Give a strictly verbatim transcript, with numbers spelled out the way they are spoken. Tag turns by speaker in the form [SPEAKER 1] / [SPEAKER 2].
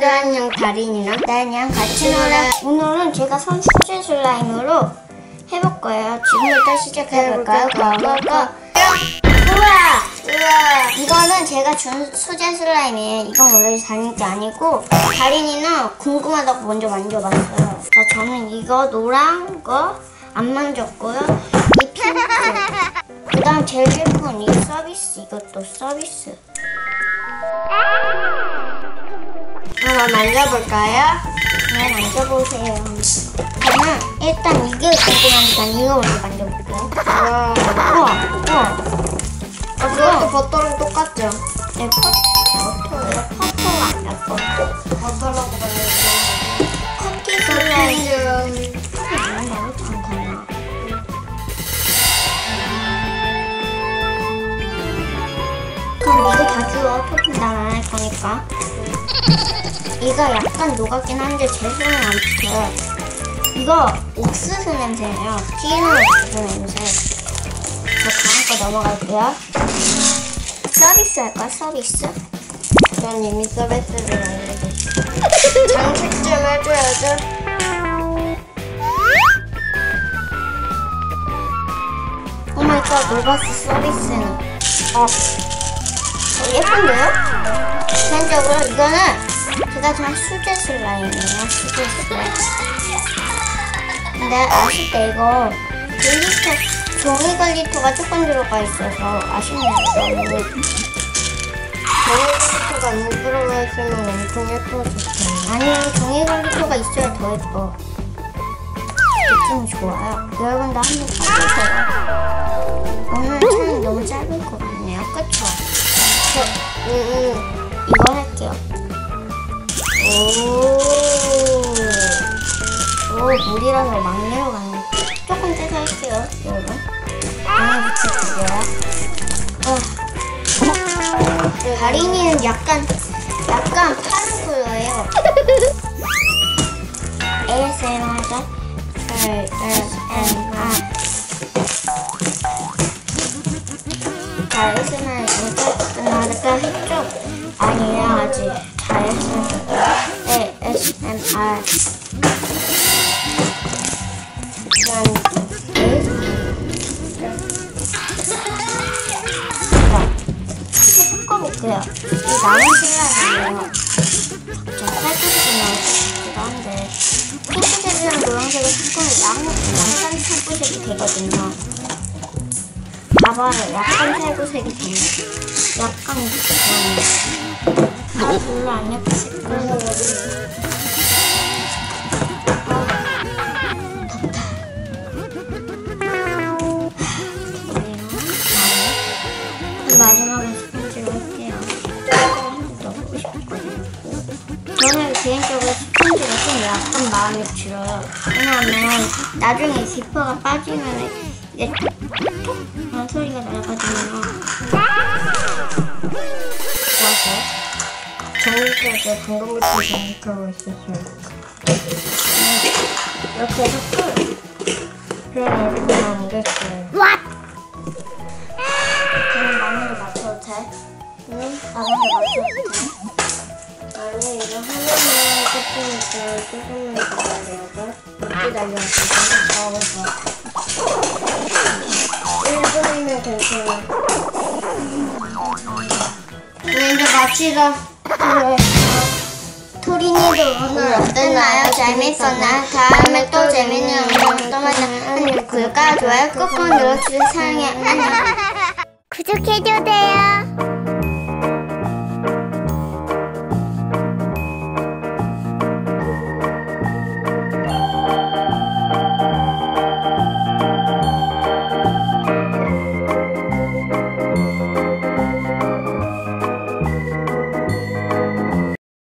[SPEAKER 1] 친구들 안녕, 다린이랑 나연이랑 같이 놀아. 오늘은 제가 선 수제 슬라임으로 해볼 거예요. 지금부터 시작해볼까요? 고고고! 우와! 우와! 이거는 제가 준 수제 슬라임이에요. 이건 원래 다린 게 아니고 다린이는 궁금하다고 먼저 만져봤어요. 자, 저는 이거 노란 거 안 만졌고요. 이 핑크, 그 다음 제일 예쁜 이 서비스, 이것도 서비스. 한번 만져볼까요? 네, 만져보세요. 저는 일단 이게 궁금하니까 이거 먼저 만져볼게요. 우와, 우와, 우와. 아, 그것도 버터랑 똑같죠? 네, 버터예요. 버터가 아니라 버터. 버터라고 말해요. 커피 슬라임. 그럼 이거 다 주워. 토핑 난 안 할 거니까. 이거 약간 녹았긴 한데 제 손은 안 붙어요. 이거 옥수수 냄새예요. 튀는 옥수수 냄새. 저 다음 거 넘어갈게요. 서비스 할까? 서비스? 전 이미 서비스를 알려줬어요. 장식 좀 해줘야죠. 오마이갓, 녹았어. 서비스는. 어. 예쁜데요? 개인적으로 이거는 제가 정말 수제 슬라임이에요. 수제 슬라임. 근데 아쉽다. 이거 글리터, 종이 글리터가 조금 들어가 있어서 아쉽네요. 너무. 종이 글리터가 안 들어가 있으면 엄청 예뻐졌어요. 아니요, 종이 글리터가 있어야 더 예뻐. 느낌이 좋아요. 여러분도 한번 봐주세요. 오늘 촬영이 너무 짧을 것 같네요. 그쵸? 저, 음, 음, 이거 할게요. 오, 오, 물이라서 막 내려가네. 조금 떼서 할게요, 여러분. 하나 붙여줄게요. 어. 다린이는 약간, 약간 파란 컬러예요. 에이에스엠알이죠? 에이에스엠알. 자, 에이에스엠알 끝나니까 했죠? 아니에요, 아직. 자, 에이에스엠알. 자, 섞어볼게요. 이 남은 슬라임이에요. 저 살구색이 나오기도 한데 핑크색이랑 노란색을 섞으면 약간 살구색이 되거든요. 봐봐요. 약간 살구색이 되네. 약간 그러네. 아, 별로 안 예쁘실 거예요. 마지막에 스펀지로 할게요. 한번 넣고 싶거든요. 저는 개인적으로 스펀지가 좀 약간 마음에 들어요. 왜냐하면 나중에 지퍼가 빠지면 이게 톡톡 하는 소리가 나거든요. 좋았어요? 정리할 방금부터 정리하고 있었어요. 이렇게 해서 끝! 그럼 이렇게 남겼어요. 저는 마늘을 맞춰도 돼? 응? 마늘을 맞춰도 돼? 아니, 이거 하나만 조금 있어요. 조금만 있어야 돼요. 이렇게 날려가지고 넣어서 일 분이면 괜찮아. 이제 마치자. 그래. 토린이도 오늘 어땠나요? 재밌었나요? 다음에 또 재밌는 영상 또 만나. 구독과 좋아요 꾹꾹 눌러주세요. 사랑해. 안녕.
[SPEAKER 2] 구독해줘세요.